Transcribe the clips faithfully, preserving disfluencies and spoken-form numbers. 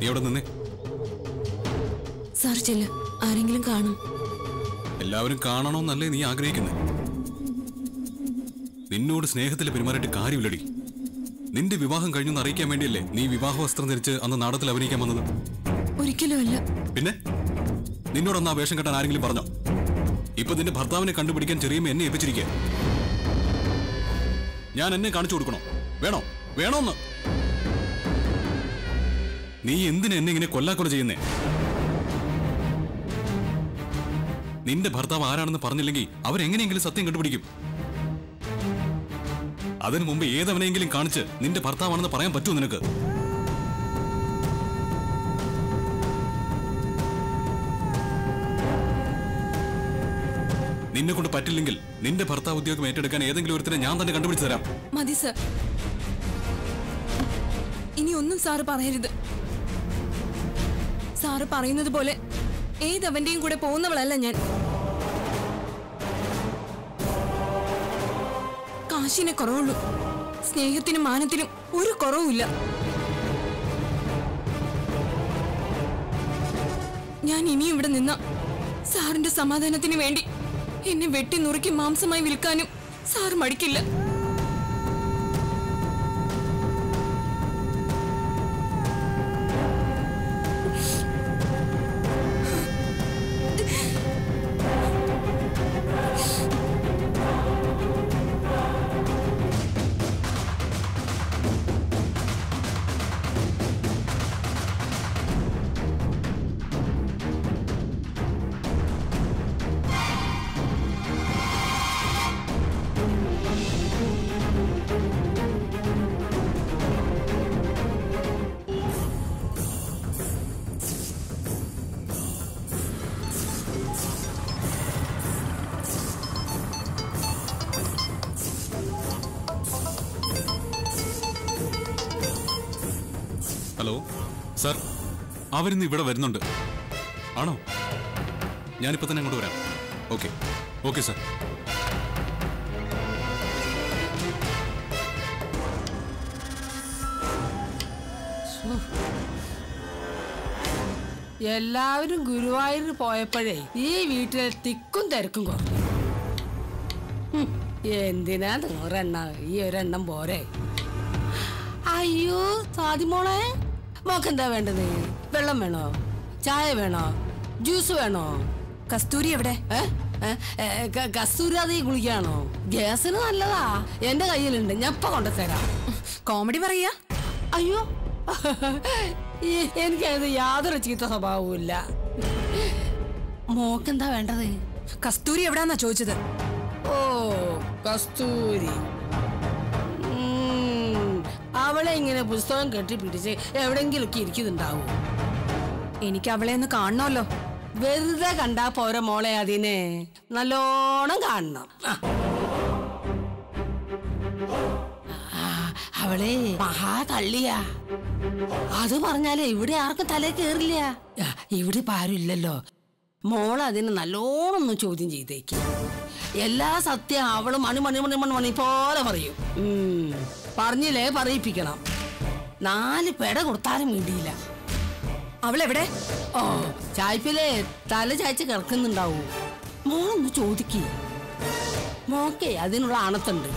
അവിടെ നിന്നേ. സാർ ചെല്ല്, ആരെങ്കിലും കാണും. എല്ലാവരും കാണണമെന്നല്ലേ നീ ആഗ്രഹിക്കുന്നത്? നിന്നോട് സ്നേഹത്തിൽ പെരുമാറിയിട്ട് കാര്യമില്ലടി. നിന്റെ വിവാഹം കഴിഞ്ഞെന്ന് അറിയിക്കാൻ വേണ്ടിയല്ലേ നീ വിവാഹ വസ്ത്രം ധരിച്ച് അന്ന് നാടകത്തിൽ അഭിനയിക്കാൻ വന്നത്? ഒരിക്കലും അല്ല. പിന്നെ നിന്നോടൊന്ന് ആ വേഷം കെട്ടാൻ ആരെങ്കിലും പറഞ്ഞോ? ഇപ്പൊ നിന്റെ ഭർത്താവിനെ കണ്ടുപിടിക്കാൻ ചെറിയമ്മ എന്നെ ഏൽപ്പിച്ചിരിക്കുക. ഞാൻ എന്നെ കാണിച്ചു കൊടുക്കണോ? വേണോ? വേണോന്ന്? നീ എന്തിനാ എന്നെ ഇങ്ങനെ കൊല്ലാക്കൊല ചെയ്യുന്നേ? നിന്റെ ഭർത്താവ് ആരാണെന്ന് പറഞ്ഞില്ലെങ്കിൽ അവരെങ്ങനെയെങ്കിലും സത്യം കണ്ടുപിടിക്കും. അതിനു മുമ്പ് ഏതവനെങ്കിലും കാണിച്ച് നിന്റെ ഭർത്താവാണെന്ന് പറയാൻ പറ്റുമോ നിനക്ക്? നിന്നെ കൊണ്ട് പറ്റില്ലെങ്കിൽ നിന്റെ ഭർത്താവ് ഉദ്യോഗം ഏറ്റെടുക്കാൻ ഏതെങ്കിലും ഒരുത്തിനെ ഞാൻ തന്നെ കണ്ടുപിടിച്ചു തരാം. മതി സർ, ഇനി ഒന്നും സാറ് പറയരുത്. സാറ് പറയുന്നത് പോലെ ഏതവന്റെയും കൂടെ പോകുന്നവളല്ല ഞാൻ. കാശിനെ കുറവുള്ളൂ, സ്നേഹത്തിനും മാനത്തിനും ഒരു കുറവുമില്ല. ഞാൻ ഇനിയും ഇവിടെ നിന്ന സാറിന്റെ സമാധാനത്തിന് വേണ്ടി എന്നെ വെട്ടി നുറുക്കി മാംസമായി വിൽക്കാനും സാർ മടിക്കില്ല. ഹലോ സർ, അവരിന്ന് ഇവിടെ വരുന്നുണ്ട്. ആണോ? ഞാനിപ്പോ തന്നെ അങ്ങോട്ട് വരാം. Okay okay sir. എല്ലാവരും ഗുരുവായൂർ പോയപ്പോഴേ ഈ വീട്ടിലെ തിക്കും തിരക്കും കുറഞ്ഞു. എന്തിനാ നൂറെണ്ണ, ഈ ഒരെണ്ണം പോരെ. അയ്യോ സാദിമോളെ, മോക്കെന്താ വേണ്ടത്? വെള്ളം വേണോ? ചായ വേണോ? ജ്യൂസ് വേണോ? കസ്തൂരി എവിടെ? കസ്തൂരി അത് ഈ കുളിക്കാണോ? ഗ്യാസിന് നല്ലതാ, എന്റെ കയ്യിലുണ്ട്, ഞാൻ ഇപ്പൊ കൊണ്ടുതരാം. കോമഡി പറയാ? അയ്യോ എനിക്കത് യാതൊരു ചീത്ത സ്വഭാവവും ഇല്ല. മോക്കെന്താ വേണ്ടത്? കസ്തൂരി എവിടാന്നാ ചോദിച്ചത്. ഓ കസ്തൂരി, അവളെ ഇങ്ങനെ പുസ്തകം കെട്ടിപ്പിടിച്ച് എവിടെങ്കിലൊക്കെ ഇരിക്കുന്നുണ്ടാവും. എനിക്ക് അവളെ ഒന്ന് കാണണമല്ലോ. വെറുതെ കണ്ടാ പോരെ മോളെ, അതിനെ നല്ലോണം കാണണം. അവളെ മഹാ തള്ളിയാ. അത് പറഞ്ഞാലേ ഇവിടെ ആർക്കും തലേ കേറില്ല. ഇവിടെ ഇപ്പൊ ആരും ഇല്ലല്ലോ. മോൾ അതിനെ നല്ലോണം ഒന്ന് ചോദ്യം ചെയ്തേക്ക്. എല്ലാ സത്യം അവള് മണി മണി മണി മണി മണി പോലെ പറയും. ഉം പറഞ്ഞില്ലേ പറയിപ്പിക്കണം. നാല് പെട കൊടുത്താലും വേണ്ടിയില്ല. അവളെവിടെ? ഓ ചായ്പിലെ തല ചായച്ച് കിടക്കുന്നുണ്ടാവൂ. മോളൊന്ന് ചോദിക്കേ. മോക്കേ അതിനുള്ള ആണത്തുണ്ട്.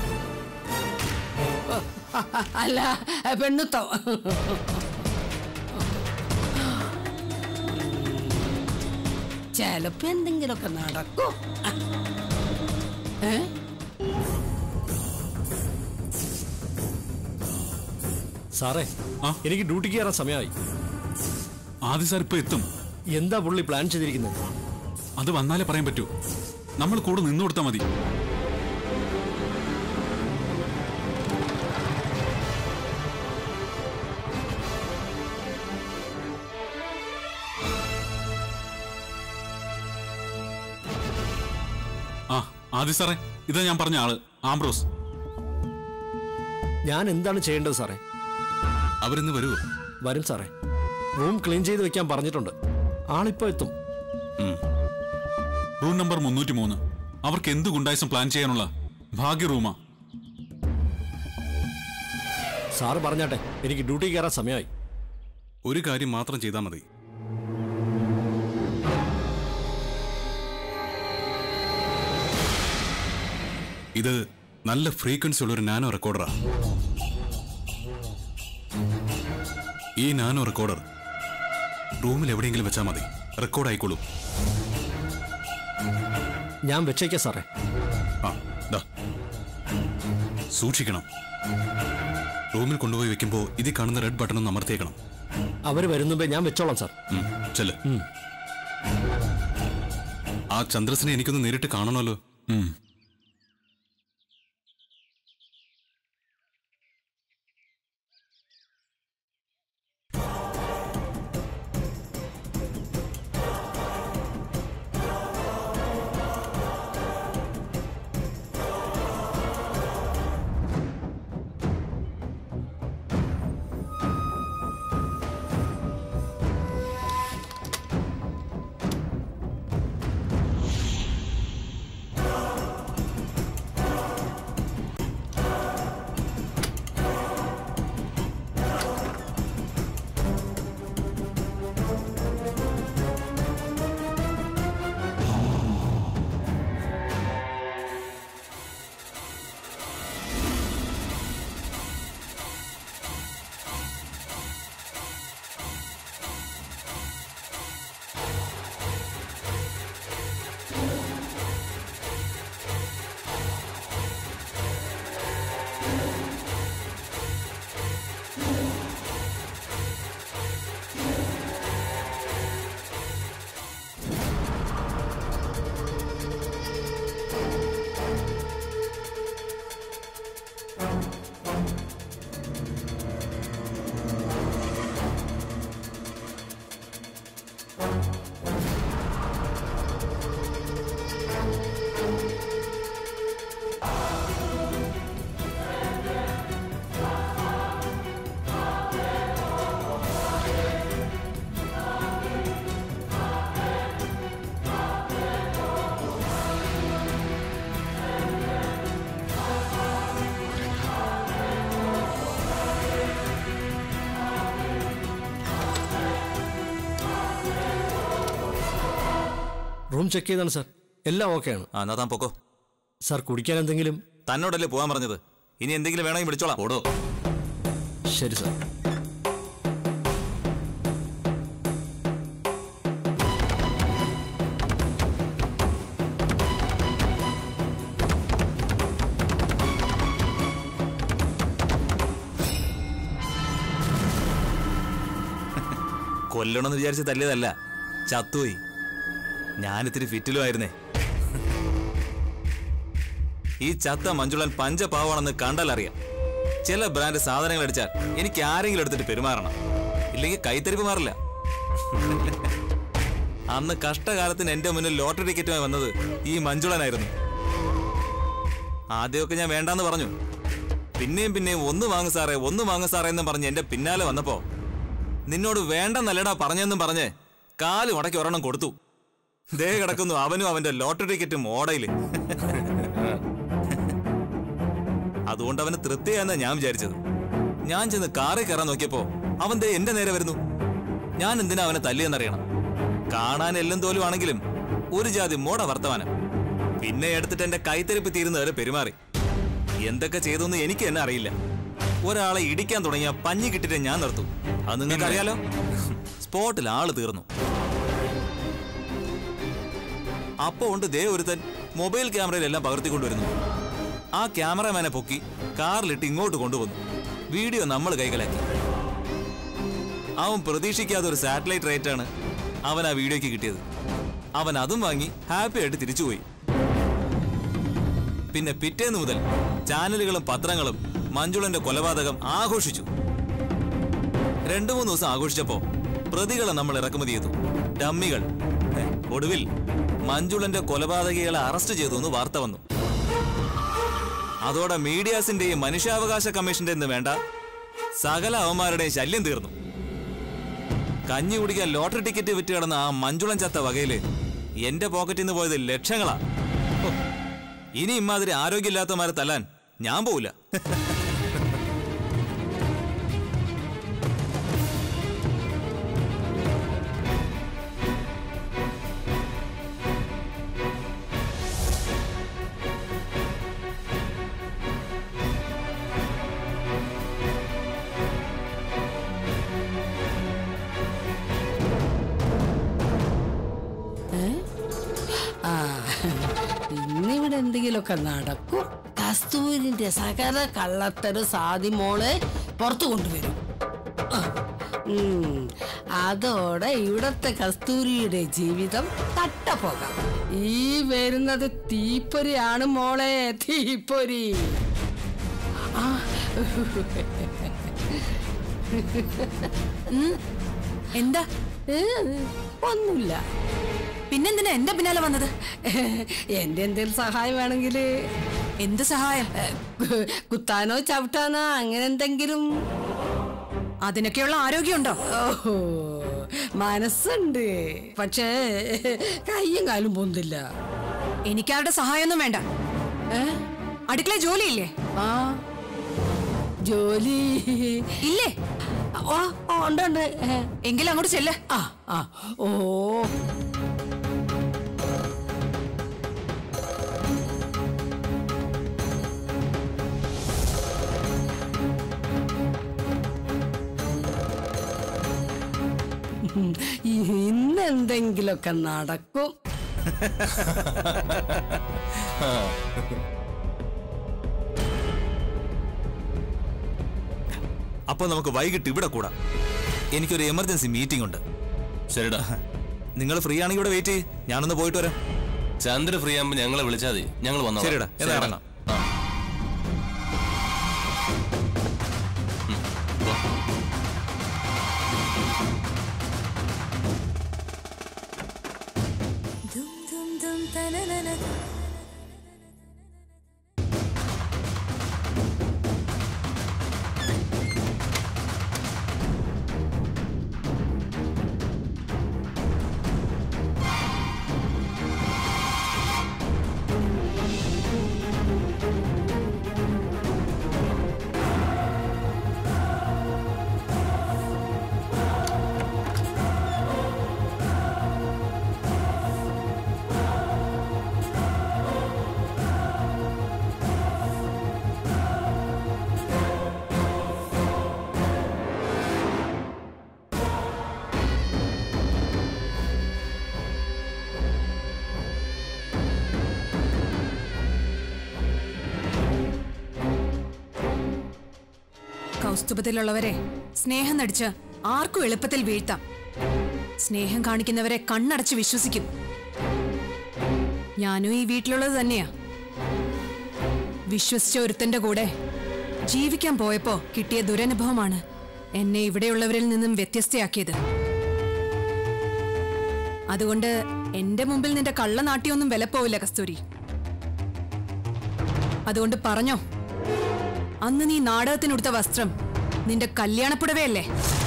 അല്ല പെണ്ണുത്തം. ചിലപ്പോ എന്തെങ്കിലുമൊക്കെ നടക്കും. ഏ സാറേ, എനിക്ക് ഡ്യൂട്ടിക്ക് കയറാൻ സമയമായി. ആദ്യ സാർ ഇപ്പൊ എത്തും. എന്താ പുള്ളി പ്ലാൻ ചെയ്തിരിക്കുന്നത്? അത് വന്നാലേ പറയാൻ പറ്റൂ. നമ്മൾ കൂടെ നിന്നു കൊടുത്താൽ മതി. ആ ആദ്യ സാറേ, ഇതാ ഞാൻ പറഞ്ഞ ആള്, ആംബ്രോസ്. ഞാൻ എന്താണ് ചെയ്യേണ്ടത് സാറേ? അവരിന്ന് വരുമോ? വരും സാറേ. റൂം ക്ലീൻ ചെയ്ത് വെക്കാൻ പറഞ്ഞിട്ടുണ്ട്. ആളിപ്പോ എത്തും. റൂം നമ്പർ മുന്നൂറ്റി മൂന്ന്. അവർക്ക് എന്ത് ഗുണ്ടായിസം പ്ലാൻ ചെയ്യാനുള്ള ഭാഗ്യ റൂമാ. സാറ് പറഞ്ഞാട്ടെ, എനിക്ക് ഡ്യൂട്ടി കയറാൻ സമയമായി. ഒരു കാര്യം മാത്രം ചെയ്താൽ മതി. ഇത് നല്ല ഫ്രീക്വൻസി ഉള്ളൊരു നാനോ റെക്കോർഡറാ. ഈ നാനോ റെക്കോർഡർ റൂമിൽ എവിടെയെങ്കിലും വെച്ചാൽ മതി, റെക്കോർഡ് ആയിക്കോളൂ. ഞാൻ വെച്ചേക്കാം സാറേ. ആ ദാ സൂക്ഷിക്കണം. റൂമിൽ കൊണ്ടുപോയി വെക്കുമ്പോൾ ഇതിൽ കാണുന്ന റെഡ് ബട്ടൺ ഒന്ന് അമർത്തിയേക്കണം. അവർ വരുന്നുമ്പേ ഞാൻ വെച്ചോളാം സാർ. ചെല്. ആ ചന്ദ്രസിനെ എനിക്കൊന്ന് നേരിട്ട് കാണണമല്ലോ. റൂം ചെക്ക് ചെയ്താണ് സാർ, എല്ലാം ഓക്കെയാണ്. ആ എന്നാ താൻ പൊക്കോ. സാർ കുടിക്കാൻ എന്തെങ്കിലും? തന്നോടല്ലേ പോകാൻ പറഞ്ഞത്, ഇനി എന്തെങ്കിലും വേണമെങ്കിൽ വിളിച്ചോളാം. ഓടോ. ശരി സാർ. കൊല്ലണമെന്ന് വിചാരിച്ച് തല്ലിയതല്ല, ചത്തുപോയി. ഞാനിത്തിരി ഫിറ്റിലുമായിരുന്നേ. ഈ ചത്ത മഞ്ജുളൻ പഞ്ചപാവാണെന്ന് കണ്ടാലറിയാം. ചില ബ്രാൻഡ് സാധനങ്ങൾ അടിച്ചാൽ എനിക്ക് ആരെങ്കിലും എടുത്തിട്ട് പെരുമാറണം, ഇല്ലെങ്കിൽ കൈത്തരിപ്പ് മാറില്ല. അന്ന് കഷ്ടകാലത്തിന് എന്റെ മുന്നിൽ ലോട്ടറി ടിക്കറ്റുമായി വന്നത് ഈ മഞ്ജുളനായിരുന്നു. ആദ്യമൊക്കെ ഞാൻ വേണ്ടാന്ന് പറഞ്ഞു, പിന്നെയും പിന്നെയും ഒന്ന് വാങ്ങു സാറേ ഒന്ന് വാങ്ങു സാറേ എന്നും പറഞ്ഞ് എന്റെ പിന്നാലെ വന്നപ്പോ നിന്നോട് വേണ്ടെന്നല്ലടാ പറഞ്ഞെന്നും പറഞ്ഞ് കാല് മടക്കി ഒരെണ്ണം കൊടുത്തു. ദേ കിടക്കുന്നു അവനും അവന്റെ ലോട്ടറി ടിക്കറ്റും ഓടയില്. അതുകൊണ്ട് അവന് തൃപ്തിയായെന്നാ ഞാൻ വിചാരിച്ചത്. ഞാൻ ചെന്ന് കാറിൽ കയറാൻ നോക്കിയപ്പോ അവൻ ദേ എന്റെ നേരെ വരുന്നു. ഞാൻ എന്തിനാ അവനെ തല്ലിയെന്നറിയണം. കാണാൻ എല്ലാം തോലും ആണെങ്കിലും ഒരു ജാതി മോട വർത്തമാനം. പിന്നെ എടുത്തിട്ട് എന്റെ കൈത്തരിപ്പ് തീരുന്നവരെ പെരുമാറി. എന്തൊക്കെ ചെയ്തൊന്നും എനിക്ക് തന്നെ അറിയില്ല. ഒരാളെ ഇടിക്കാൻ തുടങ്ങിയ പഞ്ഞി കിട്ടിട്ട് ഞാൻ നിർത്തും. അത് നിങ്ങൾക്ക് അറിയാലോ. സ്പോട്ടിൽ ആള് തീർന്നു. അപ്പോ ഉണ്ട് ദേ ഒരുത്തൻ മൊബൈൽ ക്യാമറയിലെല്ലാം പകർത്തിക്കൊണ്ടുവരുന്നു. ആ ക്യാമറമാനെ പൊക്കി കാറിലിട്ട് ഇങ്ങോട്ട് കൊണ്ടുവന്നു. വീഡിയോ നമ്മൾ കൈകലാക്കി. അവൻ പ്രതീക്ഷിക്കാത്ത ഒരു സാറ്റലൈറ്റ് റേറ്റാണ് അവൻ ആ വീഡിയോയ്ക്ക് കിട്ടിയത്. അവൻ അതും വാങ്ങി ഹാപ്പി ആയിട്ട് തിരിച്ചുപോയി. പിന്നെ പിറ്റേന്ന് മുതൽ ചാനലുകളും പത്രങ്ങളും മഞ്ജുളന്റെ കൊലപാതകം ആഘോഷിച്ചു. രണ്ടു മൂന്ന് ദിവസം ആഘോഷിച്ചപ്പോ പ്രതികളെ നമ്മൾ ഇറക്കുമതി ചെയ്തു, ഡമ്മികൾ. ഒടുവിൽ മഞ്ജുളന്റെ കൊലപാതകികളെ അറസ്റ്റ് ചെയ്തു എന്ന് വാർത്ത വന്നു. അതോടെ മീഡിയാസിന്റെയും മനുഷ്യാവകാശ കമ്മീഷന്റെ എന്ന് വേണ്ട സകല അവന്മാരുടെയും ശല്യം തീർന്നു. കഞ്ഞി കുടിക്കാൻ ലോട്ടറി ടിക്കറ്റ് വിറ്റ് കിടന്ന ആ മഞ്ജുളൻ ചത്ത വകയില് എന്റെ പോക്കറ്റിൽ നിന്ന് പോയത് ലക്ഷങ്ങളാ. ഇനി ഇമാതിരി ആരോഗ്യമില്ലാത്തമാരെ തല്ലാൻ ഞാൻ പോവില്ല. എന്തെങ്കിലുമൊക്കെ നടക്കും. കസ്തൂരിന്റെ സകല കള്ളത്തരം സാധി മോളെ പുറത്തു കൊണ്ടുവരും. അതോടെ ഇവിടത്തെ കസ്തൂരിയുടെ ജീവിതം തട്ടപ്പോകാം. ഈ വരുന്നത് തീപ്പൊരിയാണ് മോളെ, തീപ്പൊരി. എന്താ? ഒന്നുമില്ല. പിന്നെന്തിനാ എന്റെ പിന്നാലെ വന്നത്? എന്റെ എന്തെങ്കിലും സഹായം വേണമെങ്കിൽ. എന്ത് സഹായം? കുത്താനോ ചവിട്ടാനോ അങ്ങനെ എന്തെങ്കിലും. അതിനൊക്കെയുള്ള ആരോഗ്യമുണ്ടോ? ഓഹോ, മനസ്സുണ്ട്, പക്ഷേ കയ്യും കാലും പൊന്തില്ല. എനിക്കാരുടെ സഹായമൊന്നും വേണ്ട. അടുക്കള ജോലിയില്ലേ? ആ, ജോലി ഇല്ലേ? ഓ ഉണ്ട് ഉണ്ട്. എങ്കിലും അങ്ങോട്ട് ചെല്ല്. ആ ആ ഓ ഇന്നെന്തെങ്കിലൊക്കെ നടക്കും. അപ്പൊ നമുക്ക് വൈകിട്ട് ഇവിടെ കൂടാം. എനിക്കൊരു എമർജൻസി മീറ്റിംഗ് ഉണ്ട്. ശരിടാ, നിങ്ങൾ ഫ്രീ ആണെങ്കിൽ ഇവിടെ വെയിറ്റ് ചെയ്യ്, ഞാനൊന്ന് പോയിട്ട് വരാം. ചന്ദ്ര ഫ്രീ ആകുമ്പോ ഞങ്ങളെ വിളിച്ചാൽ മതി, ഞങ്ങൾ വന്നോ. ശരിടാ, എന്നാ ഇറങ്ങാം. കൗസ്തുഭത്തിലുള്ളവരെ സ്നേഹം നടിച്ച് ആർക്കും എളുപ്പത്തിൽ വീഴ്ത്താം. സ്നേഹം കാണിക്കുന്നവരെ കണ്ണടച്ച് വിശ്വസിക്കും. ഞാനും ഈ വീട്ടിലുള്ളത് തന്നെയാ. വിശ്വസിച്ച ഒരുത്തന്റെ കൂടെ ജീവിക്കാൻ പോയപ്പോ കിട്ടിയ ദുരനുഭവമാണ് എന്നെ ഇവിടെയുള്ളവരിൽ നിന്നും വ്യത്യസ്തയാക്കിയത്. അതുകൊണ്ട് എന്റെ മുമ്പിൽ നിന്റെ കള്ളനാട്യമൊന്നും വിലപ്പോവില്ല കസ്തൂരി. അതുകൊണ്ട് പറഞ്ഞോ, അന്ന് നീ നാടകത്തിനുടുത്ത വസ്ത്രം നിന്റെ കല്യാണപ്പുടവയല്ലേ?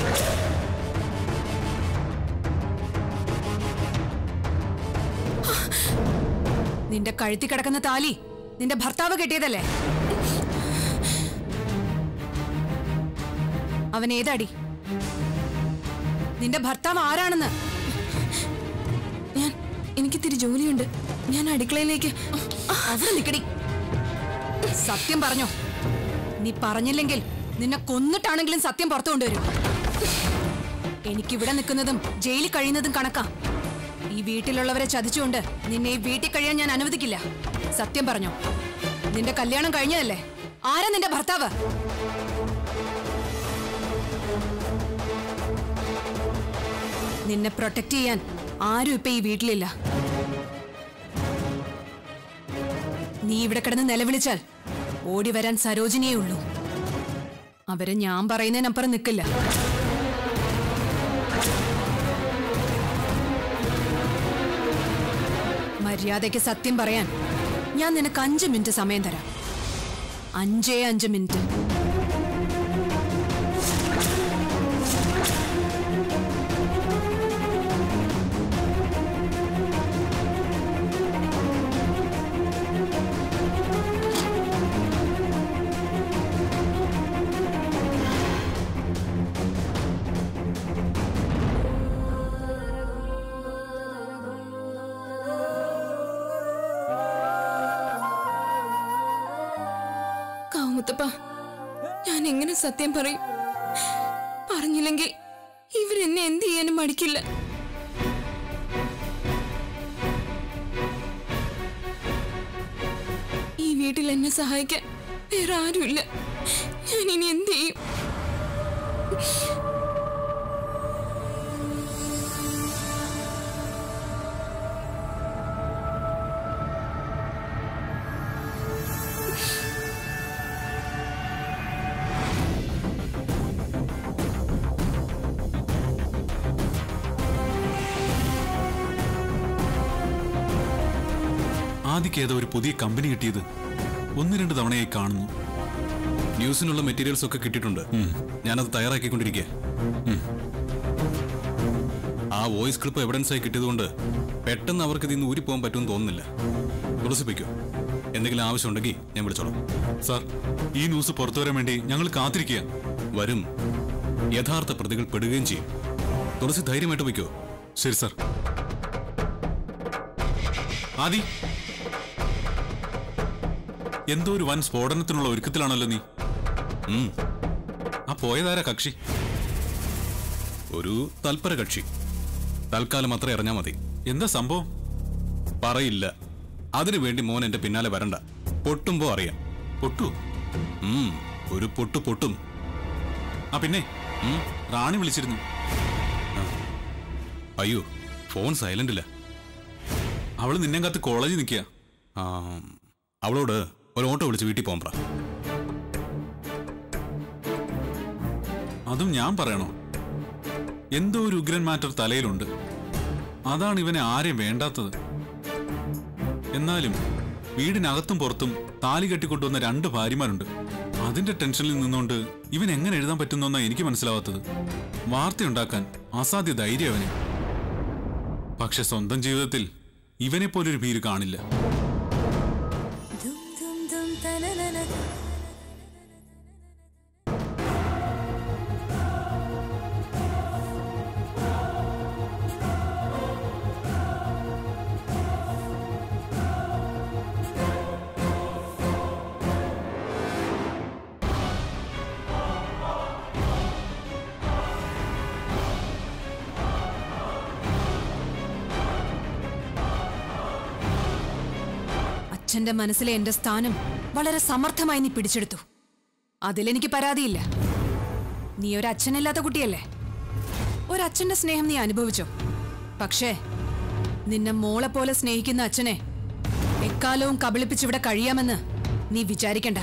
നിന്റെ കഴുത്തി കിടക്കുന്ന താലി നിന്റെ ഭർത്താവ് കെട്ടിയതല്ലേ? അവൻ ഏതാടി? നിന്റെ ഭർത്താവ് ആരാണെന്ന്? ഞാൻ എനിക്ക് തിരി ജോലിയുണ്ട്, ഞാൻ അടുക്കളയിലേക്ക്. അവിടെ നിക്കടി. സത്യം പറഞ്ഞോ. നീ പറഞ്ഞില്ലെങ്കിൽ നിന്നെ കൊന്നിട്ടാണെങ്കിലും സത്യം പുറത്തു കൊണ്ടുവരും. എനിക്കിവിടെ നിൽക്കുന്നതും ജയിലിൽ കഴിയുന്നതും കണക്കാ. ഈ വീട്ടിലുള്ളവരെ ചതിച്ചുകൊണ്ട് നിന്നെ ഈ വീട്ടിൽ കഴിയാൻ ഞാൻ അനുവദിക്കില്ല. സത്യം പറഞ്ഞോ, നിന്റെ കല്യാണം കഴിഞ്ഞതല്ലേ? ആരാ നിന്റെ ഭർത്താവ്? നിന്നെ പ്രൊട്ടക്ട് ചെയ്യാൻ ആരും ഇപ്പൊ ഈ വീട്ടിലില്ല. നീ ഇവിടെ കിടന്ന് നിലവിളിച്ചാൽ ഓടി വരാൻ സരോജിനിയേ ഉള്ളൂ. അവര് ഞാൻ പറയുന്നതിനപ്പുറം നിൽക്കില്ല. മര്യാദയ്ക്ക് സത്യം പറയാൻ ഞാൻ നിനക്ക് അഞ്ച് മിനിറ്റ് സമയം തരാം. അഞ്ചേ അഞ്ച് മിനിറ്റ്. മുത്തപ്പ, ഞാൻ എങ്ങനെ സത്യം പറയും? പറഞ്ഞില്ലെങ്കിൽ ഇവരെന്നെ എന്ത് ചെയ്യാനും മടിക്കില്ല. വീട്ടിൽ എന്നെ സഹായിക്കാൻ വേറെ ആരുമില്ല. ഞാൻ ഇനി എന്ത് ചെയ്യും? ആദിക്ക് ഏതോ ഒരു പുതിയ കമ്പനി കിട്ടിയത് ഒന്ന് രണ്ട് തവണയായി കാണുന്നു. ന്യൂസിനുള്ള മെറ്റീരിയൽസ് ഒക്കെ കിട്ടിയിട്ടുണ്ട്. ഞാനത് തയ്യാറാക്കിക്കൊണ്ടിരിക്കുക. ആ വോയിസ് ക്ലിപ്പ് എവിഡൻസ് ആയി കിട്ടിയതുകൊണ്ട് പെട്ടെന്ന് അവർക്ക് ഇതിന്ന് ഊരിപ്പോകാൻ പറ്റുമെന്ന് തോന്നുന്നില്ല. തുളസിപ്പിക്കോ, എന്തെങ്കിലും ആവശ്യമുണ്ടെങ്കിൽ ഞാൻ വിളിച്ചോളാം. സാർ, ഈ ന്യൂസ് പുറത്തു വരാൻ വേണ്ടി ഞങ്ങൾ കാത്തിരിക്കുക. വരും, യഥാർത്ഥ പ്രതികൾ പെടുകയും ചെയ്യും. തുളസി ധൈര്യമായിട്ട് വയ്ക്കോ. ശരി സാർ. ആദി, എന്തോ ഒരു വൻ സ്ഫോടനത്തിനുള്ള ഒരുക്കത്തിലാണല്ലോ നീ. ആ പോയതാരാ കക്ഷി? ഒരു തൽപര കക്ഷി. തൽക്കാലം അത്ര അറിഞ്ഞാ മതി. എന്താ സംഭവം? പറയില്ല. അതിനു വേണ്ടി മോൻ എന്റെ പിന്നാലെ വരണ്ട. പൊട്ടുമ്പോ അറിയാം. പൊട്ടു? ഒരു പൊട്ടു പൊട്ടും. ആ പിന്നെ റാണി വിളിച്ചിരുന്നു. അയ്യോ, ഫോൺ സൈലന്റില്ല. അവള് നിന്നെ കാത്ത് കോളേജിൽ നിൽക്കുക. അവളോട് ഒരു ഓട്ടോ വിളിച്ച് വീട്ടിൽ പോകാൻ പറ. അതും ഞാൻ പറയണോ? എന്തോ ഒരു ഉഗ്രൻ മാറ്റർ തലയിലുണ്ട്. അതാണ് ഇവനെ ആരെയും വേണ്ടാത്തത്. എന്നാലും വീടിനകത്തും പുറത്തും താലി കെട്ടിക്കൊണ്ടുവന്ന രണ്ട് ഭാര്യമാരുണ്ട്. അതിന്റെ ടെൻഷനിൽ നിന്നുകൊണ്ട് ഇവൻ എങ്ങനെ എഴുതാൻ പറ്റുന്നോന്നാ എനിക്ക് മനസ്സിലാവാത്തത്. വാർത്തയുണ്ടാക്കാൻ അസാധ്യ ധൈര്യം അവന്. പക്ഷെ സ്വന്തം ജീവിതത്തിൽ ഇവനെ പോലൊരു ഭീരു കാണില്ല. അച്ഛന്റെ മനസ്സിലെ എന്റെ സ്ഥാനം വളരെ സമർത്ഥമായി നീ പിടിച്ചെടുത്തു. അതിലെനിക്ക് പരാതിയില്ല. നീ ഒരു അച്ഛനില്ലാത്ത കുട്ടിയല്ലേ. ഒരച്ഛന്റെ സ്നേഹം നീ അനുഭവിച്ചോ. പക്ഷേ നിന്നെ മോളെ പോലെ സ്നേഹിക്കുന്ന അച്ഛനെ എക്കാലവും കബളിപ്പിച്ചിവിടെ കഴിയാമെന്ന് നീ വിചാരിക്കണ്ട.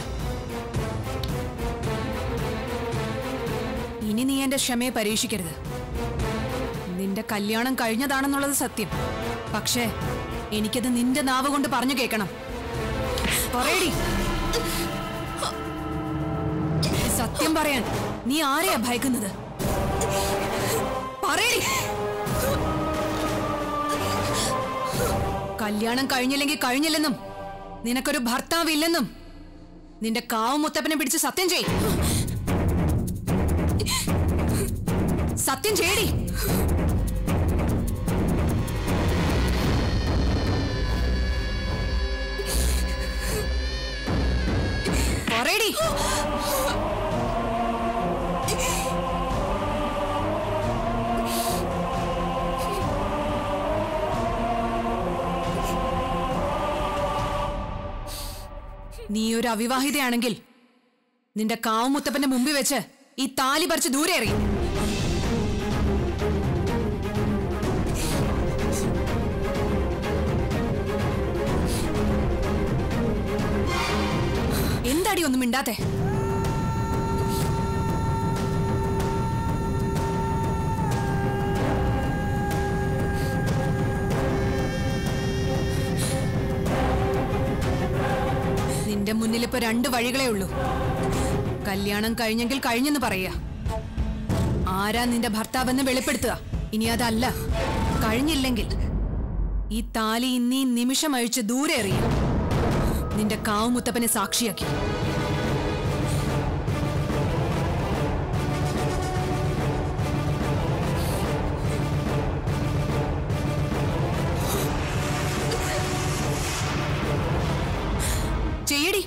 ഇനി നീ എന്റെ ക്ഷമയെ പരീക്ഷിക്കരുത്. നിന്റെ കല്യാണം കഴിഞ്ഞതാണെന്നുള്ളത് സത്യം. പക്ഷേ എനിക്കത് നിന്റെ നാവ് കൊണ്ട് പറഞ്ഞു കേൾക്കണം. പറയടി, സത്യം പറയാൻ നീ ആരെയാ ഭയക്കുന്നത്? പറയടി. കല്യാണം കഴിഞ്ഞില്ലെങ്കിൽ കഴിഞ്ഞില്ലെന്നും നിനക്കൊരു ഭർത്താവില്ലെന്നും നിന്റെ കാവ് മുത്തപ്പനെ പിടിച്ച് സത്യം ചെയ്. സത്യം ചെയ്യടി. പറയടി. നീ ഒരു അവിവാഹിതയാണെങ്കിൽ നിന്റെ കാവുമുത്തപ്പന്റെ മുമ്പിൽ വെച്ച് ഈ താലി പറിച്ച് ദൂരെ എറിയും. എന്താടി ഒന്നും മിണ്ടാത്തെ? നിന്റെ മുന്നിൽ ഇപ്പൊ രണ്ട് വഴികളേ ഉള്ളൂ. കല്യാണം കഴിഞ്ഞെങ്കിൽ കഴിഞ്ഞെന്ന് പറയാ. ആരാ നിന്റെ ഭർത്താവെന്ന് വെളിപ്പെടുത്തുക. ഇനി അതല്ല, കഴിഞ്ഞില്ലെങ്കിൽ ഈ താലി ഇന്നീ നിമിഷം അഴിച്ച് ദൂരെ എറിയും. നിന്റെ കാവുമുത്തപ്പനെ സാക്ഷിയാക്കി. ചെയ്യടി.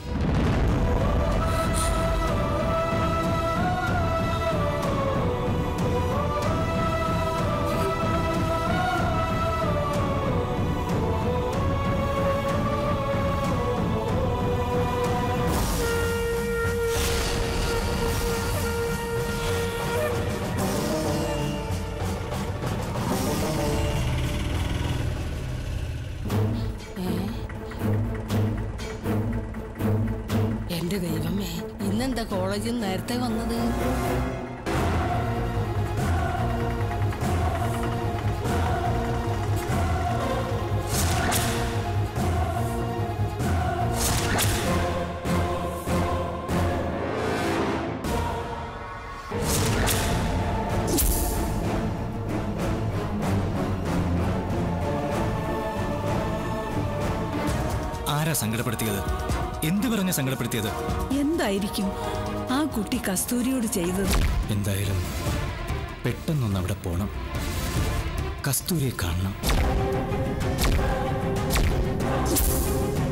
എന്റെ ദൈവമേ, ഇന്നെന്താ കോളേജിൽ നിന്ന് നേരത്തെ വന്നത്? ആരാ സങ്കടപ്പെടുത്തിയത്? എന്ത് പറഞ്ഞ സങ്കടപ്പെടുത്തിയത്? എന്തായിരിക്കും ആ കുട്ടി കസ്തൂരിയോട് ചെയ്തത്? എന്തായാലും പെട്ടെന്നൊന്ന് അവിടെ പോണം, കസ്തൂരിയെ കാണണം.